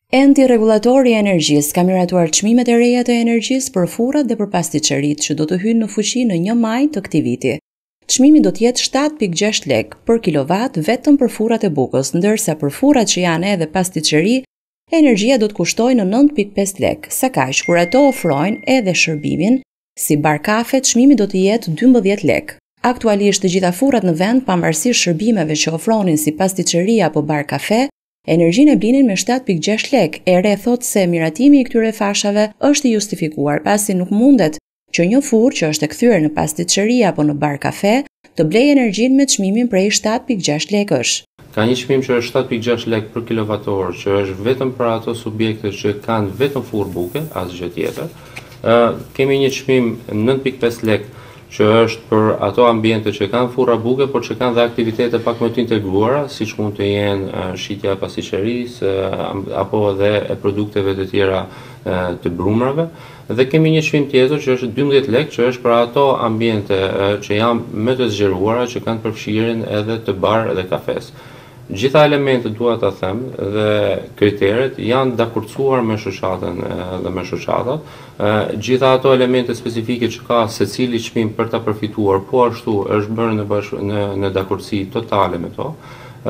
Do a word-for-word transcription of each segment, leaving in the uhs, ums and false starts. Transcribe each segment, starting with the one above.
Enti Rregullatori i Energjisë ka miratuar çmimet e reja të energjisë për furrat dhe për pasticëritë që do të hyjnë në fuqi në një maj të këtij viti. Çmimi do të jetë shtatë pikë gjashtë lekë për kilovat vetëm për furrat e bukës, ndërsa për furrat që janë edhe pasticëri, energjia do të kushtojë në nëntë pikë pesë lekë. Sa kaq, kur ato ofrojnë edhe shërbimin si bar kafe, çmimi do të jetë dymbëdhjetë lekë. Aktualisht të gjitha furrat në vend, pavarësisht shërbimeve që ofronin si pasticëri apo bar kafe, energjinë e blinin me shtatë pikë gjashtë lekë. E re thot se miratimi i këtyre fashave është i justifikuar, pasi nuk mundet që një furrë që është e kthyer në pasticëri apo në bar kafe të blejë energjinë me çmimin prej shtatë pikë gjashtë lekësh. Ka një çmim që është shtatë pikë gjashtë lekë për kilovator, që është vetëm për ato subjekte që kanë vetëm furrë buke, asgjë tjetër. Uh, kemi një çmim nëntë pikë pesë lekë që është për ato ambiente që kanë furra buke, por që kanë dhe aktivitete pak më të integruara, siç mund të jenë uh, shitja e pasticërisë uh, apo edhe e produkteve të tjera uh, të brumrave. Dhe kemi një çmim tjetër që është dymbëdhjetë lekë, që është për ato ambiente uh, që janë më të zgjeruara, që kanë përfshirjen edhe të bar dhe kafes. Gjitha elementet dua ta them dhe kriteret janë dakurcuar me shoqatën dhe me shoqatat. Gjitha ato elemente specifike që ka secili çmim për ta përfituar, po ashtu është bërë në bash, në, në dakurci totale me to.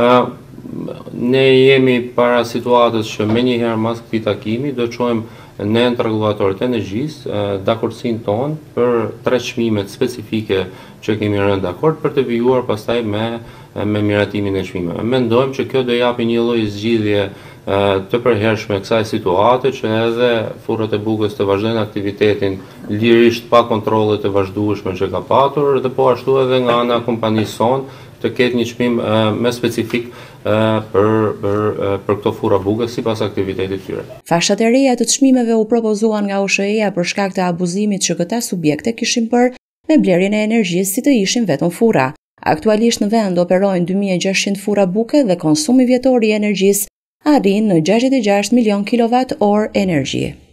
Ne jemi para situatës që menjëherë mas këtij takimi do çojmë në ente rregullatorët e energjisë dakurcin ton për tre çmimet specifike që kemi rënë dakord për të vijuar pastaj me me miratimin e çmimeve. Mendojmë që kjo do japi një lloj zgjidhje të përhershme kësaj situate, që edhe furrat e bukës të vazhdojnë aktivitetin lirisht pa kontrolle të vazhdueshme që ka patur, dhe po ashtu edhe nga ana kompanisë son të ketë një çmim më specifik për për për këto furra buke sipas aktivitetit të tyre. Fashat e reja të çmimeve u propozuan nga O S H E-ja për shkak të abuzimit që këta subjekte kishin bërë me blerjen e energjisë si të ishin vetëm furra. Aktualisht në vend operojnë dy mijë e gjashtëqind furra buke dhe konsumi vjetor i energjisë arrin në gjashtëdhjetë e gjashtë milion kilowatt orë energji.